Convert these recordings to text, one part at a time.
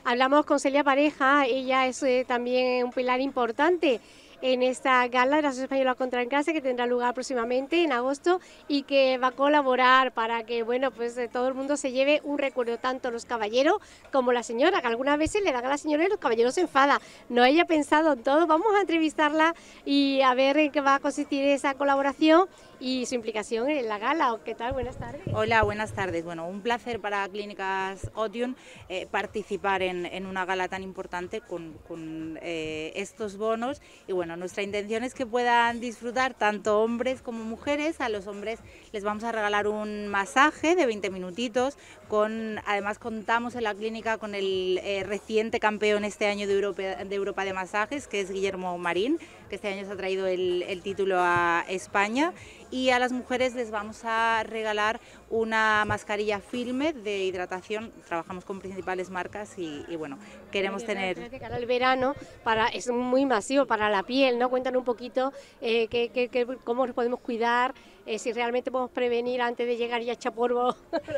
Hablamos con Celia Pareja, ella es también un pilar importante en esta gala de la Asociación Española contra el Cáncer que tendrá lugar próximamente en agosto y que va a colaborar para que bueno pues todo el mundo se lleve un recuerdo, tanto los caballeros como la señora, que algunas veces le dan a la señora y los caballeros se enfadan. No haya pensado en todo, vamos a entrevistarla y a ver en qué va a consistir esa colaboración y su implicación en la gala. ¿Qué tal? Buenas tardes. Hola, buenas tardes. Bueno, un placer para Clínicas Otium participar en una gala tan importante con estos bonos y bueno, nuestra intención es que puedan disfrutar tanto hombres como mujeres. A los hombres les vamos a regalar un masaje de 20 minutitos, además contamos en la clínica con el reciente campeón este año de Europa de masajes, que es Guillermo Marín, que este año se ha traído el título a España, y a las mujeres les vamos a regalar una mascarilla Filme de hidratación. Trabajamos con principales marcas y bueno, queremos tener... El verano es muy masivo para la piel, ¿no? Cuéntanos un poquito cómo nos podemos cuidar, si realmente podemos prevenir antes de llegar ya a echar polvo.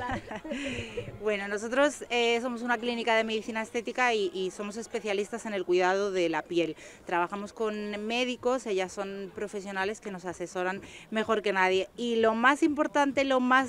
Bueno, nosotros somos una clínica de medicina estética y somos especialistas en el cuidado de la piel. Trabajamos con médicos, ellas son profesionales que nos asesoran mejor que nadie. Y lo más importante,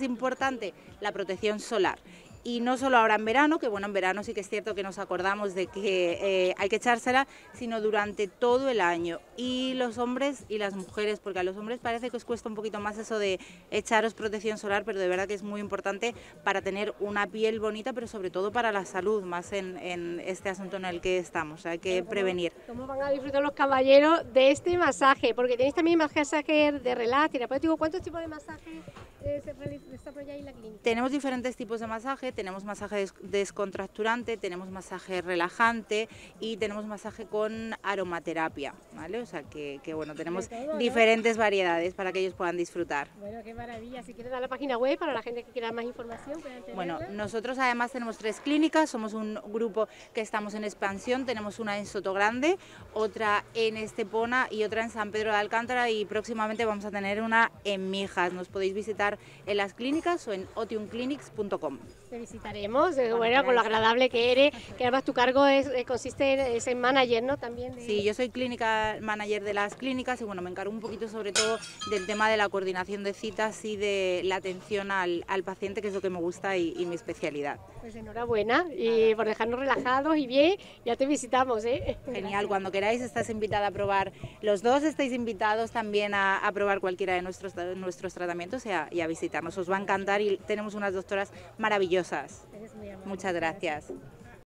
la protección solar. Y no solo ahora en verano, que bueno, en verano sí que es cierto que nos acordamos de que hay que echársela, sino durante todo el año. Y los hombres y las mujeres, porque a los hombres parece que os cuesta un poquito más eso de echaros protección solar, pero de verdad que es muy importante para tener una piel bonita, pero sobre todo para la salud, más en este asunto en el que estamos, hay que prevenir. ¿Cómo van a disfrutar los caballeros de este masaje? Porque tenéis también masaje de relax, terapéutico. ¿Cuántos tipos de masaje se desarrolláis en la clínica? Tenemos diferentes tipos de masaje, tenemos masaje descontracturante, tenemos masaje relajante y tenemos masaje con aromaterapia, ¿vale? O sea que bueno, tenemos diferentes variedades para que ellos puedan disfrutar. Bueno, qué maravilla. Si quieres dar la página web para la gente que quiera más información. Bueno, nosotros además tenemos 3 clínicas, somos un grupo que estamos en expansión, tenemos una en Sotogrande, otra en Estepona y otra en San Pedro de Alcántara, y próximamente vamos a tener una en Mijas. Nos podéis visitar en las clínicas o en otiumclinics.com. Te visitaremos, bueno, con lo agradable que eres, que además tu cargo consiste en manager, ¿no? También Sí, yo soy clínica manager de las clínicas y bueno, me encargo un poquito sobre todo del tema de la coordinación de citas y de la atención al paciente, que es lo que me gusta y mi especialidad. Pues enhorabuena y por dejarnos relajados y bien, ya te visitamos, ¿eh? Genial, cuando queráis estás invitada a probar, los dos estáis invitados también a probar cualquiera de nuestros tratamientos y a visitarnos, os va a encantar y tenemos unas doctoras maravillosas. Eres muy amable. Muchas gracias.